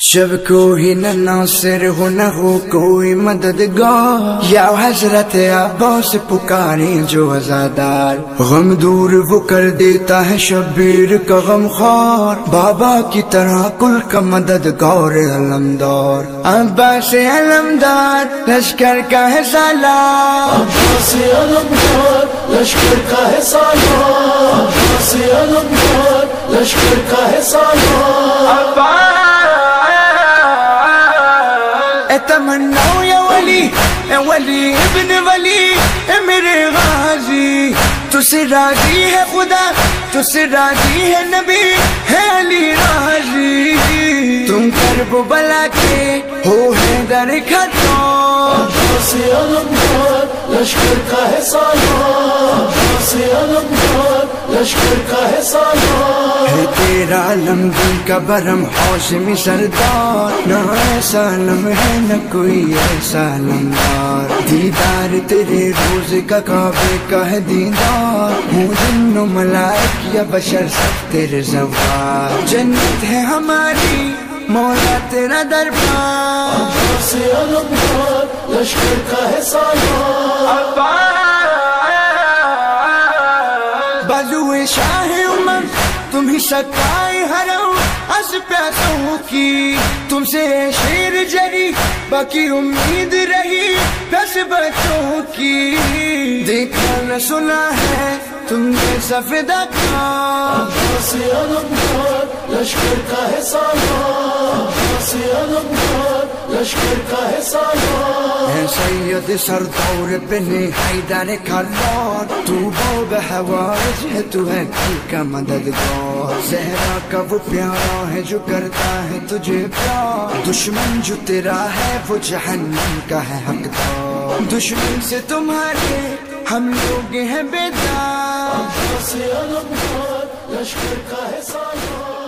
جب کوئی نہ ناصر ہو نہ ہو کوئی مددگار، یا حضرت عباس پکاریں جو عزادار، غم دور وہ کر دیتا ہے شبیر کا غم خوار، بابا کی طرح کل کا مددگار علمدار، عباس علمدار لشکر کا ہے سالار، عباس علمدار لشکر کا ہے سالار، عباس علمدار لشکر کا ہے سالار، تمنا یا ولی اے ولی ابن ولی اے میرے غازی، تو سے راضی ہے خدا، تو سے راضی ہے نبی، ہے علی راضی، تم کرب و بلا کے ہو ہے در کھٹو، عباس علمدار لشکر کا ہے سالار، عباس علمدار لشکر کا ہے سالار، ہے تیرا علمگیر کا برم ہاشمی سردار، نہ ایسا علم ہے نہ کوئی ایسا علمدار، دیدار تیرے روز کا کعبے کا ہے دیدار، ہوں جن و ملائک یا بشر سب تیرے زوار، جنت ہے ہماری مولا تیرا دربار، عباس علمدار لشکر کا ہے سالار، بازوئے شاہ امم تم ہی سکائے حرم از پیاسوں کی، تم سے شیر جری باقی امید رہی بس بچوں کی، دیکھا نہ سنا ہے تم نے سفیدہ کا، عباس علمدار لشکر کا ہے سالار، عباس علمدار لشکر کا ہے سالار، اے سید سردور بن حیدر کلار، تو بو بحوائج ہے تو ہے کل کا مددگار، زہرا کا وہ پیارا ہے جو کرتا ہے تجھے پیار، دشمن جو تیرا ہے وہ جہنم کا ہے حقدار، دشمن سے تمہارے ہم لوگ ہیں بیدار، عباس علمدار لشکر کا ہے سالار۔